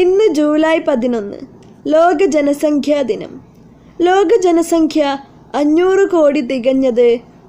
ഇന്ന് ജൂലൈ 11, ലോക ജനസംഖ്യാ ദിനം. ലോക ജനസംഖ്യ 500 കോടി തികഞ്ഞത്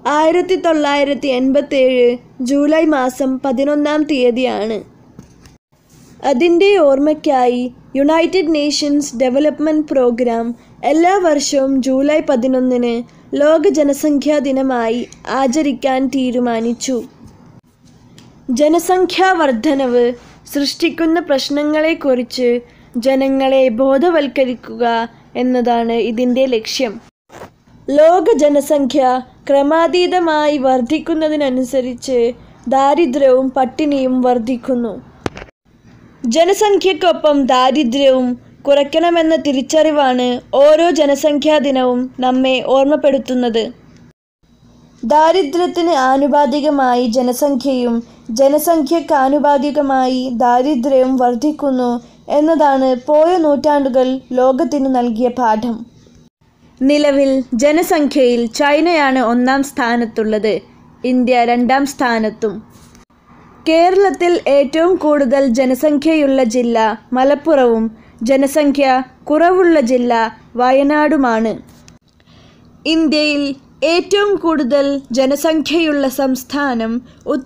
1987 ജൂലൈ മാസം 11-ാം തീയതിയാണ്. അതിൻ്റെ ഓർമ്മയ്ക്കായി യുണൈറ്റഡ് നേഷൻസ് ഡെവലപ്മെൻറ്റ് പ്രോഗ്രാം എല്ലാ വർഷവും ജൂലൈ 11-ന് ലോക ജനസംഖ്യാ ദിനമായി ആചരിക്കാൻ തീരുമാനിച്ചു. ജനസംഖ്യാ വർധനവ് സൃഷ്ടിക്കുന്ന പ്രശ്നങ്ങളെക്കുറിച്ച് ജനങ്ങളെ ബോധവൽക്കരിക്കുക എന്നതാണ് ഇതിൻ്റെ ലക്ഷ്യം. ലോക ജനസംഖ്യ ക്രമാതീതമായി വർദ്ധിക്കുന്നതിനനുസരിച്ച് ദാരിദ്ര്യവും പട്ടിണിയും വർദ്ധിക്കുന്നു. ജനസംഖ്യക്കൊപ്പം ദാരിദ്ര്യവും കുറയ്ക്കണമെന്ന തിരിച്ചറിവാണ് ഓരോ ജനസംഖ്യാ ദിനവും നമ്മെ ഓർമ്മപ്പെടുത്തുന്നത്. ദാരിദ്ര്യത്തിന് ആനുപാതികമായി ജനസംഖ്യയും ജനസംഖ്യയ്ക്ക് ആനുപാതികമായി ദാരിദ്ര്യവും വർദ്ധിക്കുന്നു എന്നതാണ് പോയ നൂറ്റാണ്ടുകൾ ലോകത്തിന് നൽകിയ പാഠം. നിലവിൽ ജനസംഖ്യയിൽ ചൈനയാണ് 1-ാം സ്ഥാനത്തുള്ളത്, ഇന്ത്യ 2-ാം സ്ഥാനത്തും. കേരളത്തിൽ ഏറ്റവും കൂടുതൽ ജനസംഖ്യയുള്ള ജില്ല മലപ്പുറവും ജനസംഖ്യ കുറവുള്ള ജില്ല വയനാടുമാണ്. ഇന്ത്യയിൽ ഏറ്റവും കൂടുതൽ ജനസംഖ്യയുള്ള സംസ്ഥാനം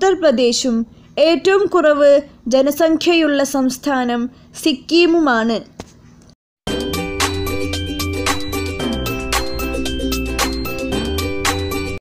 ഉത്തർപ്രദേശും ഏറ്റവും കുറവ് ജനസംഖ്യയുള്ള സംസ്ഥാനം സിക്കിമുമാണ്.